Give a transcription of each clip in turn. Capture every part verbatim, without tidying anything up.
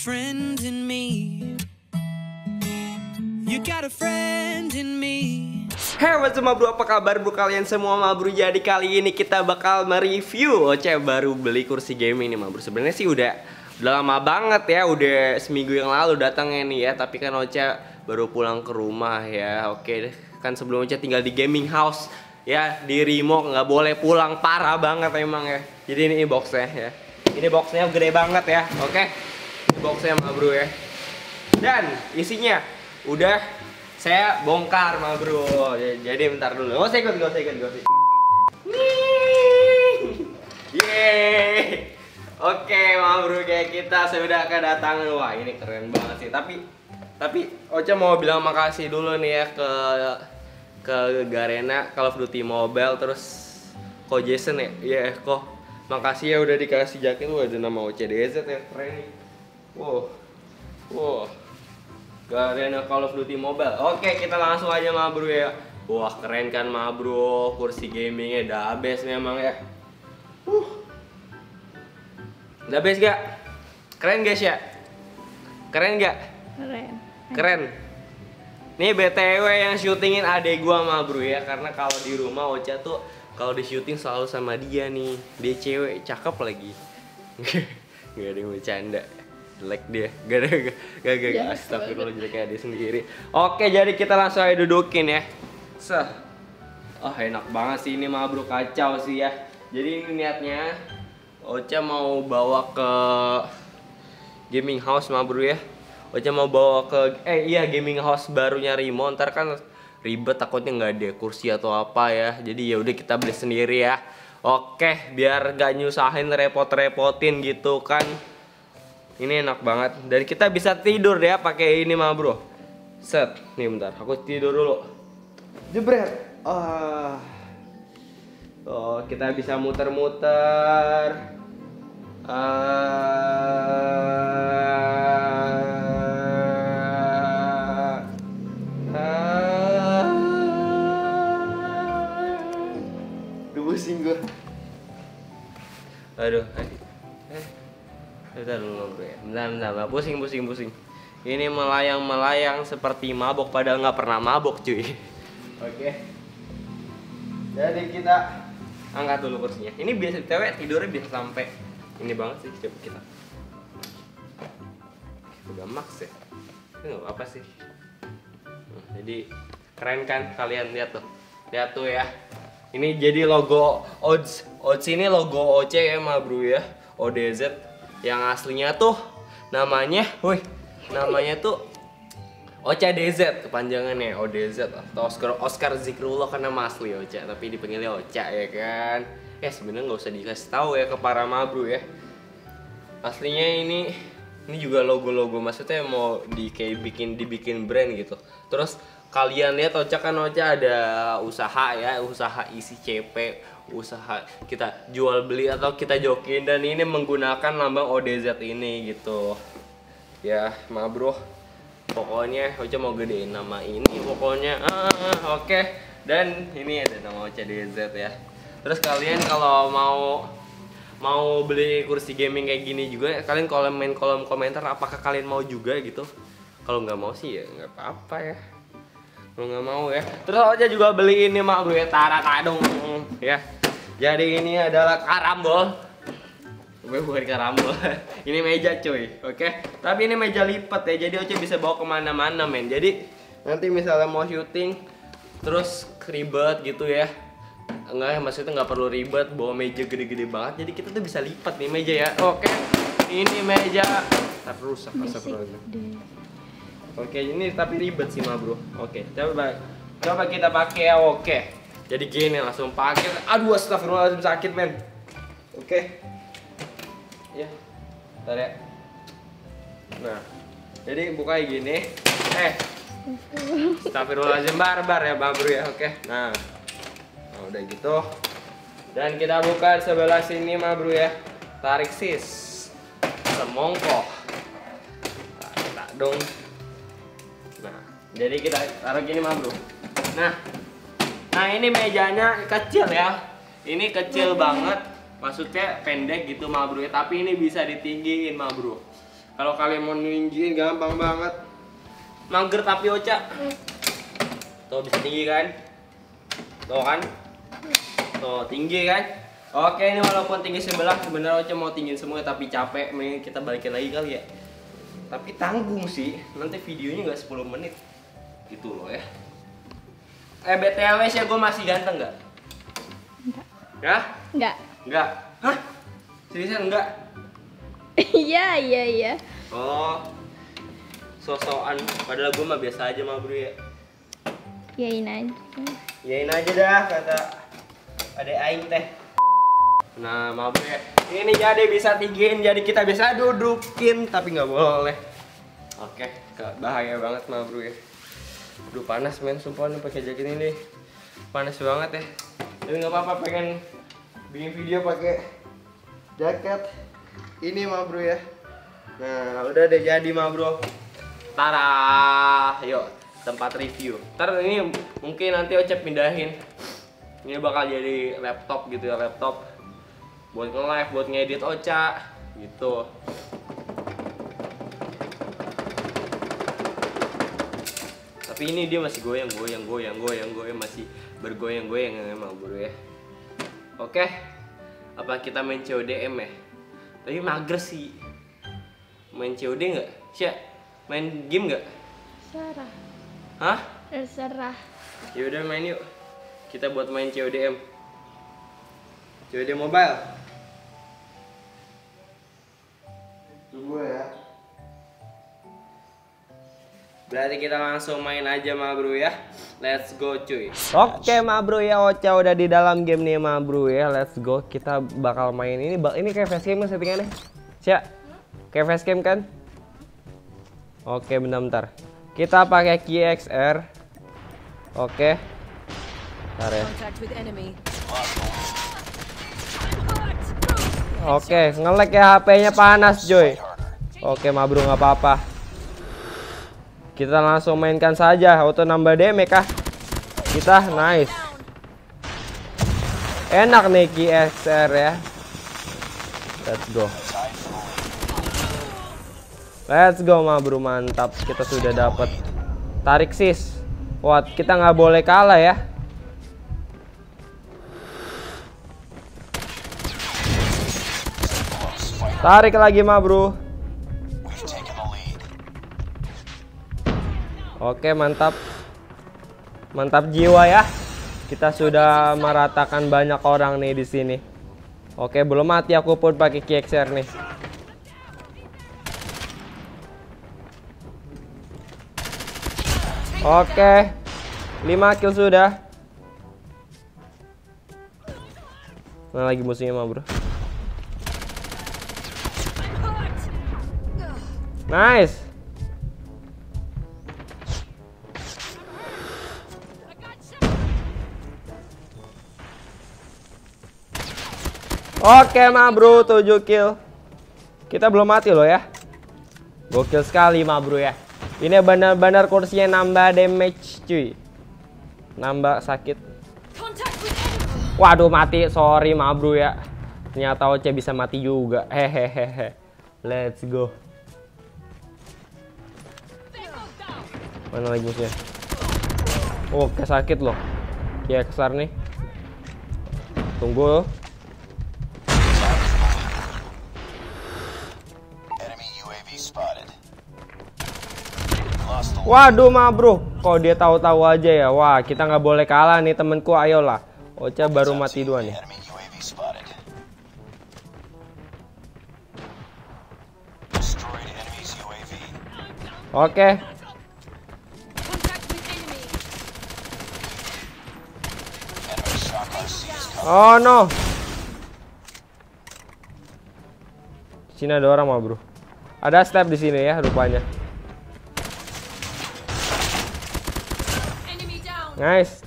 friend in me. You got a friend in me. Hey, what's up bro, apa kabar bro kalian semua ma bro? Jadi kali ini kita bakal mereview Oce baru beli kursi gaming nih ma bro. Sebenarnya sih udah udah lama banget ya, udah seminggu yang lalu datangnya nih ya. Tapi kan Oce baru pulang ke rumah ya. Oke deh, kan sebelum Oce tinggal di gaming house ya, di remote nggak boleh pulang, parah banget emang ya. Jadi ini boxnya ya. Ini boxnya gede banget ya. Oke, ini boxnya ma bro ya. Dan isinya udah saya bongkar ma bro. Jadi bentar dulu. Oh, saya ikut, gak usah ikut, gak usah ikut. Yeay. Oke ma bro, kayak kita sudah kedatangan. Wah, ini keren banget sih. Tapi tapi Oce mau bilang makasih dulu nih ya ke ke Garena, Call of Duty Mobile, terus Ko Jason ya. Iya, yeah, kok. Makasih ya udah dikasih jaket. Wah, ada nama O C D Z ya, keren nih. Wow. Wow. Garena Call of Duty Mobile. Oke, kita langsung aja ma bro ya. Wah, keren kan ma bro, kursi gamingnya the best memang ya. Uh. The best gak? Keren guys ya? Keren gak? Keren. Keren. Nih B T W yang syutingin adek gua ma bro ya, karena kalau di rumah Ocha tuh kalau di syuting selalu sama dia nih. Dia cewek, cakep lagi. Gak ada yang bercanda. Jelek dia, gak ada, gak, gak, gak, gak. Astagfirullah, jelek kayak dia sendiri. Oke, jadi kita langsung aja dudukin ya. Seh. Oh, enak banget sih ini ma bro, kacau sih ya. Jadi ini niatnya Ocha mau bawa ke gaming house ma bro ya. Ocha mau bawa ke, eh iya gaming house barunya Rimo. Ntar kan ribet, takutnya nggak ada kursi atau apa ya. Jadi ya udah kita beli sendiri ya. Oke, biar gak nyusahin, repot-repotin gitu kan. Ini enak banget. Dan kita bisa tidur ya pakai ini ma bro. Set, nih bentar, aku tidur dulu. Jebret. Ah. Oh, kita bisa muter-muter. Ah. Ah. Duh, pusing gue. Aduh, aduh. Eh. Bentar dulu bro ya. Bentar, bentar, bentar. Pusing, pusing, pusing. Ini melayang-melayang seperti mabok padahal nggak pernah mabok cuy. Oke. Jadi kita angkat dulu kursinya. Ini biasa cewek tidurnya bisa sampai ini banget sih. Coba kita. Udah max ya. Ini nggak apa sih. Nah, jadi keren kan, kalian lihat tuh. Lihat tuh ya. Ini jadi logo Odds. Odds ini logo O C ya ma bro ya. O D Z. Yang aslinya tuh namanya, wih, namanya tuh O C D Z kepanjangannya, O D Z atau Oscar Oscar Zikrullah kan nama asli Ocha, tapi dipanggilnya Ocha ya kan. Eh sebenarnya nggak usah dikasih tahu ya ke para mabru ya. Aslinya ini ini juga logo-logo, maksudnya mau di kayak bikin dibikin brand gitu. Terus kalian lihat Ocha kan Ocha ada usaha ya, usaha isi C P, usaha kita jual beli atau kita jokin, dan ini menggunakan lambang O D Z ini gitu ya ma bro. Pokoknya Ocha mau gedein nama ini pokoknya. Ah, oke okay. Dan ini ada nama Ocha D Z ya. Terus kalian kalau mau mau beli kursi gaming kayak gini juga, kalian komen kolom komentar apakah kalian mau juga gitu. Kalau nggak mau sih ya nggak apa-apa ya. Kalau nggak mau ya. Terus Ocha juga beli ini mak bro ya, tarak kadung ya. Jadi ini adalah karambol. Bukan karambol. Ini meja cuy, oke. Okay? Tapi ini meja lipat ya, jadi Ocha bisa bawa kemana-mana men. Jadi nanti misalnya mau syuting, terus ribet gitu ya. Enggak, maksudnya nggak perlu ribet bawa meja gede-gede banget. Jadi kita tuh bisa lipat nih meja ya. Oke, okay. Ini meja terus apa Oke, ini tapi ribet sih ma bro. Oke, okay. coba coba kita pakai ya. Oke. Okay. Jadi gini langsung pakai. Aduh, astagfirullahaladzim, sakit men. Oke. Okay. Ya. Bentar ya. Nah. Jadi buka kayak gini. Eh. Astagfirullahaladzim, barbar ya Bang Bro ya. Oke. Okay. Nah. Nah, udah gitu. Dan kita buka sebelah sini Ma Bro ya. Tarik sis. Semongkok. Tak dong. Nah, jadi kita taruh gini Ma Bro. Nah. Nah ini mejanya kecil ya. Ini kecil banget. Maksudnya pendek gitu ma bro ya. Tapi ini bisa ditinggiin ma bro. Kalau kalian mau ninjain gampang banget. Mager tapi Ocha. Tuh bisa tinggi kan? Tuh kan? Tuh tinggi kan? Oke, ini walaupun tinggi sebelah sebenarnya Ocha mau tinggiin semua tapi capek. Mending kita balikin lagi kali ya. Tapi tanggung sih. Nanti videonya nggak sepuluh menit. Gitu loh ya. Eh B T W sih gue masih ganteng nggak? Enggak. Ya? Enggak. Enggak. Hah? Seriusan enggak? Iya, iya, iya. Oh. So-soan. Padahal gue mah biasa aja mah bro ya. Yain aja. Yain aja dah kata adek aing teh. Nah, mah bro ya. Ini jadi bisa tinggiin jadi kita bisa dudukin tapi nggak boleh. Oke, bahaya banget mah bro ya. Aduh panas men, sumpah nih pakai jaket ini. Panas banget ya. Tapi nggak apa-apa pengen bikin video pakai jaket ini mah bro ya. Nah udah deh jadi mah bro. Tara, yuk tempat review. Ntar ini mungkin nanti Ocha pindahin. Ini bakal jadi laptop gitu ya, laptop buat nge-live, buat ngedit Ocha gitu. Tapi ini dia masih goyang, goyang, goyang, goyang, goyang, masih bergoyang-goyang emang bro ya. Oke, apa kita main C O D M ya? Tapi mager sih. Main C O D nggak? Sya, main game nggak? Terserah. Hah? Terserah. Ya udah main yuk. Kita buat main C O D M. C O D Mobile. Tunggu ya. Berarti kita langsung main aja ma bro ya. Let's go cuy. Oke ma bro ya, Ocha udah di dalam game nih ma bro ya. Let's go. Kita bakal main ini. Ini kayak facecam kan settingannya? Siap. Kayak facecam kan? Oke bentar-bentar. Kita pakai Q X R. Oke. Bentar ya. Oke, nge-lag ya H P-nya panas Joy. Oke ma bro nggak apa-apa. Kita langsung mainkan saja, auto nambah damage kah? Kita nice. Enak nih Q X R ya. Let's go. Let's go ma bro, mantap. Kita sudah dapat tarik sis. Wah, kita nggak boleh kalah ya. Tarik lagi ma bro. Oke mantap. Mantap jiwa ya. Kita sudah meratakan banyak orang nih di sini. Oke, belum mati aku pun pakai Q X R nih. Oke. lima kill sudah. Mana lagi musuhnya mah, bro? Nice. Oke mah bro, tujuh kill. Kita belum mati loh ya. Gokil sekali mah bro ya. Ini benar-benar kursinya nambah damage cuy. Nambah sakit. Waduh mati, sorry mah bro ya. Ternyata Ocha bisa mati juga. Hehehe. Let's go. Mana lagi musuhnya? Oh, kayak sakit loh. Kayak kesar nih. Tunggu. Waduh mah bro, kok dia tahu-tahu aja ya. Wah, kita nggak boleh kalah nih temenku. Ayolah. Ocha baru mati dua nih. Oke. Oh no. Sini ada orang mah bro. Ada step di sini ya rupanya. Nice.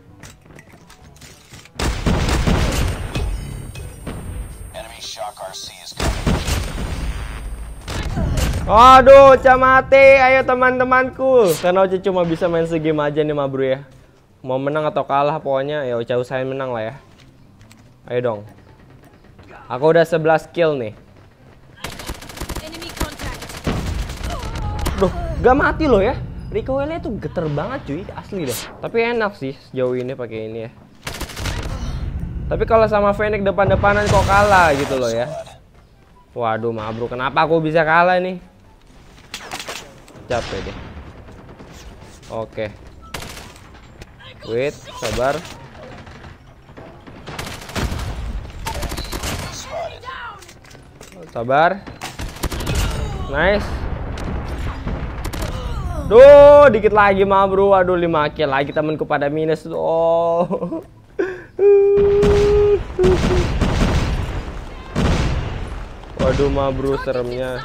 Aduh, Ocha mati. Ayo teman-temanku. Karena Ocha cuma bisa main segame aja nih mah bro ya. Mau menang atau kalah pokoknya ya Ocha usahain menang lah ya. Ayo dong. Aku udah sebelas kill nih. Gak mati loh ya. Recoilnya tuh geter banget cuy, asli deh. Tapi enak sih sejauh ini pakai ini ya. Tapi kalau sama Fennec depan-depanan kok kalah gitu loh ya. Waduh, Mabruk, kenapa aku bisa kalah nih? Capek deh. Oke. Wait, sabar. Sabar. Nice. Duh, dikit lagi Mabruk. Aduh, lima kill lagi temanku pada minus. Oh. Waduh, Mabruk seremnya.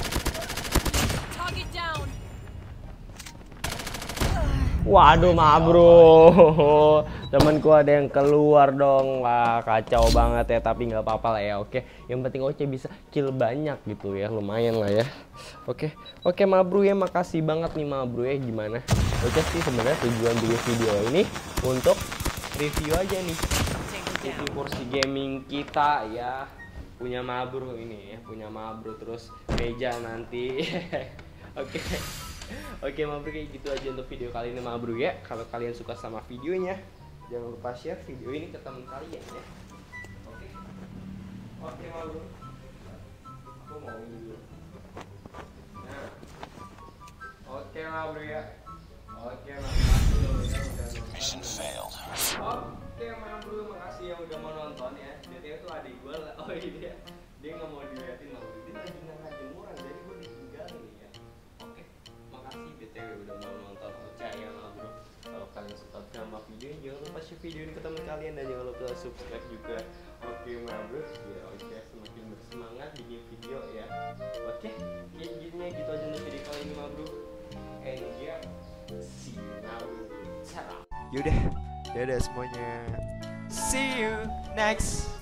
Waduh, Mabruk. Temanku ada yang keluar dong. Wah, kacau banget ya, tapi nggak apa-apa lah ya. Oke, yang penting Oce bisa kill banyak gitu ya, lumayan lah ya. Oke, oke Mabruk ya, makasih banget nih Mabruk ya. Gimana? Oce sih sebenarnya tujuan bikin video ini untuk review aja nih. Review kursi gaming kita ya. Punya Mabruk ini ya, punya Mabruk, terus meja nanti. Oke. Oke Mabruk, kayak gitu aja untuk video kali ini Mabruk ya. Kalau kalian suka sama videonya, jangan lupa share video ini ke teman kalian ya. Oke. Oke Mabruk. Aku mau ini dulu. Nah. Oke Mabruk ya. Oke Mabruk. Mission failed. Oke Mabruk, makasih ya udah mau nonton ya. B T W tuh adik gue lah. Oh iya. Dia nggak mau diliatin Mabruk. Dia lagi ngangkat jemuran, jadi gue ditinggalin nih ya. Oke. Makasih B T W udah mau nonton. Percaya Mabruk. Kalau kalian suka sama video ini, jangan lupa share video ini ke teman kalian dan jangan lupa subscribe juga. Oke Mabruk, ya oke, semakin bersemangat bikin video ya. Oke, kayak gini gitu aja untuk video kali ini Mabruk. And yeah, see you now. Ciao. Yaudah, dadah semuanya. See you next